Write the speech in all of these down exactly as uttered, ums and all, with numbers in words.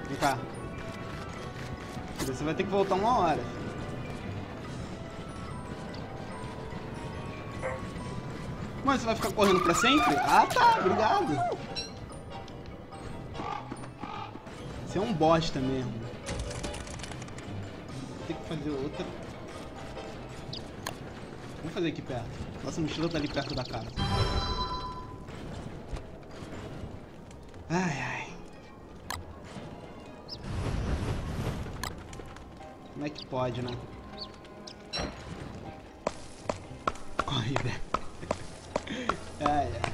Vem cá. Você vai ter que voltar uma hora. Mano, você vai ficar correndo pra sempre? Ah, tá. Obrigado. Você é um bosta mesmo. Vou ter que fazer outra. Vamos fazer aqui perto. Nossa mochila tá ali perto da casa. Ai, ai. Como é que pode, né? Corre, velho. Ai, ai.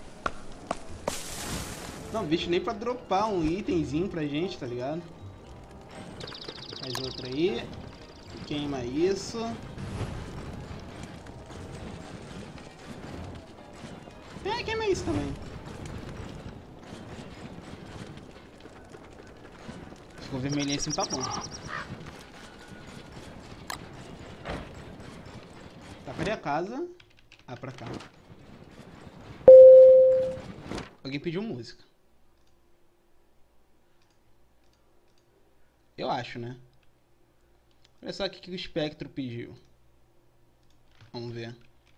Não, bicho, nem pra dropar um itemzinho pra gente, tá ligado? Faz outra aí. Queima isso. É, queima isso também. Ficou vermelhinho assim, tá bom. Tá, cadê a casa? Ah, pra cá. Alguém pediu música. Eu acho, né? Olha só o que o Espectro pediu. Vamos ver.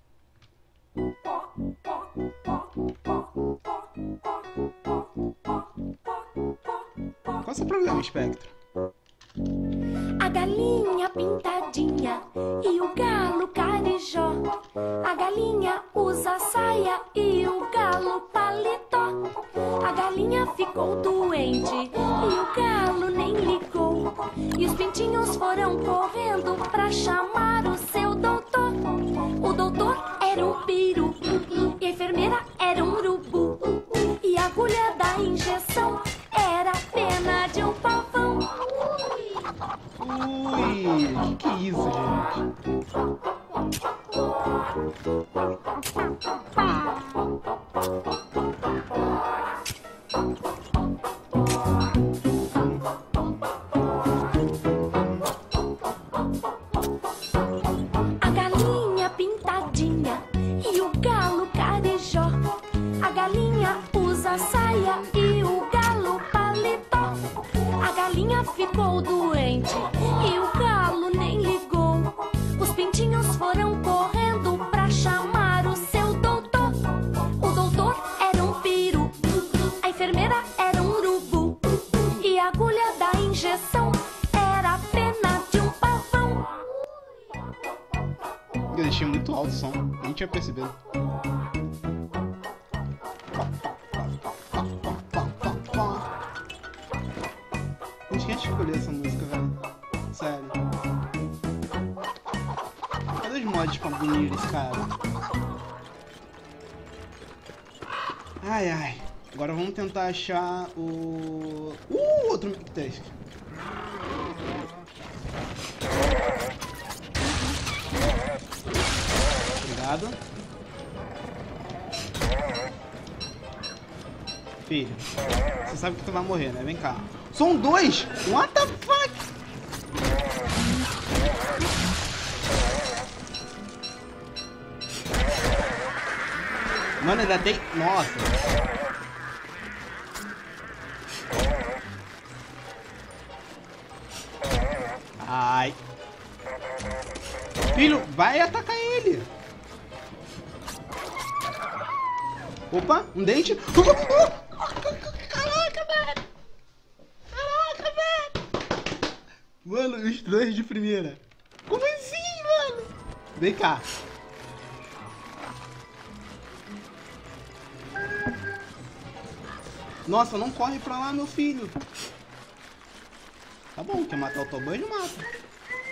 Qual é o seu problema, Espectro? A galinha pintadinha e o galo carijó. A galinha usa saia e o galo paletó. A galinha ficou doente e o galo nem ligou. E os pintinhos foram correndo pra chamar o seu doutor. O doutor era um peru e a enfermeira era um urubu. E a agulha da injeção era a pena de um pavão. Ui, que que é isso, gente? A galinha pintadinha e o galo carijó. A galinha usa saia e o galo paletó. A galinha ficou doente e o galo nem ligou. Os pintinhos foram correndo pra chamar o seu doutor. O doutor era um peru, a enfermeira era um urubu. E a agulha da injeção era a pena de um pavão. Eu deixei muito alto o som, nem tinha percebido. Gente, quem escolheu essa música, velho? Sério. Cadê os mods pra punir esse cara? Ai, ai. Agora vamos tentar achar o... Uh, outro Mictask. Obrigado. Filho, você sabe que tu vai morrer, né? Vem cá. São dois! What the fuck? Mano, ainda tem... Nossa. Ai. Filho, vai atacar ele. Opa, um dente. Caraca, velho. Caraca, velho. Mano, os dois de primeira. Como assim, mano? Vem cá. Nossa, não corre pra lá, meu filho. Tá bom, quer matar o Tobanho, mata.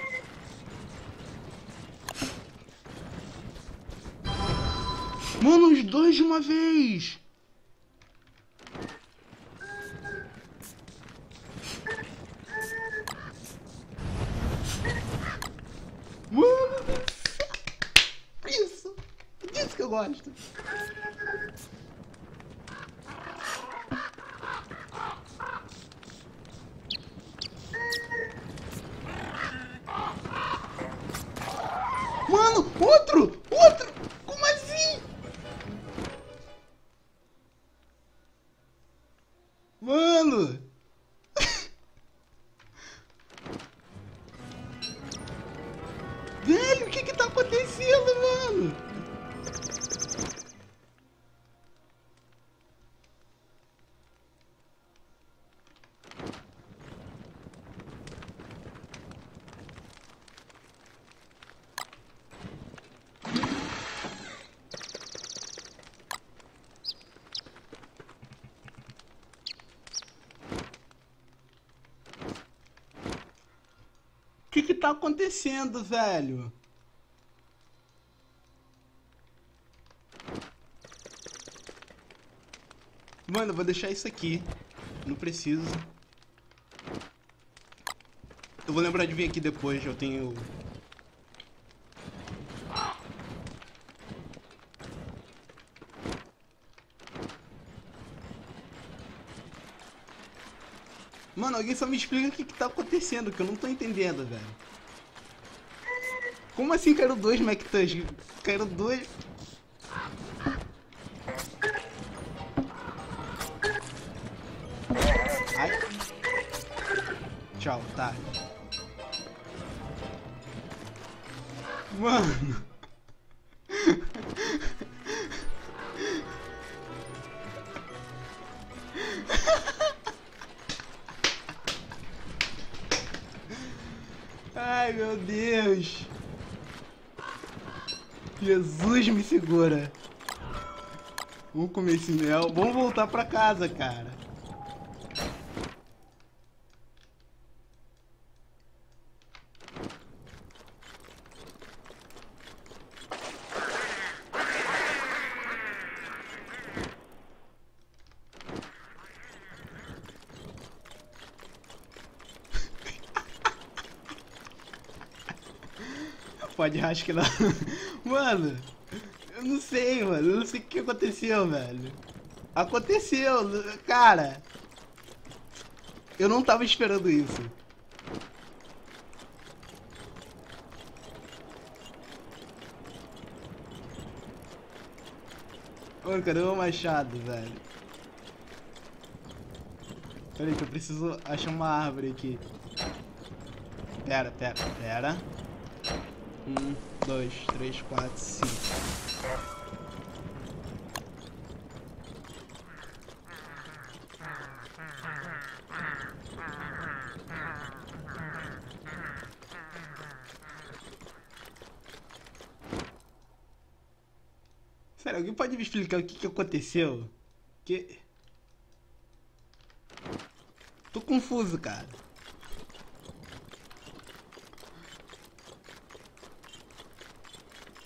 Mano, os dois de uma vez. Mano, isso. Disso que eu gosto. Mano, outro! Outro! Como assim? Mano! que que tá acontecendo, velho? Mano, eu vou deixar isso aqui. Não preciso. Eu vou lembrar de vir aqui depois, eu tenho... Mano, alguém só me explica o que que tá acontecendo, que eu não tô entendendo, velho. Como assim caíram dois McTush? Caíram dois... Ai. Tchau, tá. Mano. Ai, meu Deus. Jesus me segura. Vamos comer esse mel. Vamos voltar pra casa, cara. Pode acho que não. Mano, eu não sei, mano. Eu não sei o que aconteceu, velho. Aconteceu, cara. Eu não tava esperando isso. Mano, cadê o meu machado, velho? Peraí que eu preciso achar uma árvore aqui. Pera, pera, pera. Um, dois, três, quatro, cinco. Sério, alguém pode me explicar o que que aconteceu? Que... Tô confuso, cara.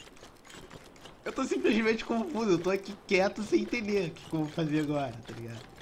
Eu tô simplesmente confuso, eu tô aqui quieto sem entender o que eu vou fazer agora, tá ligado?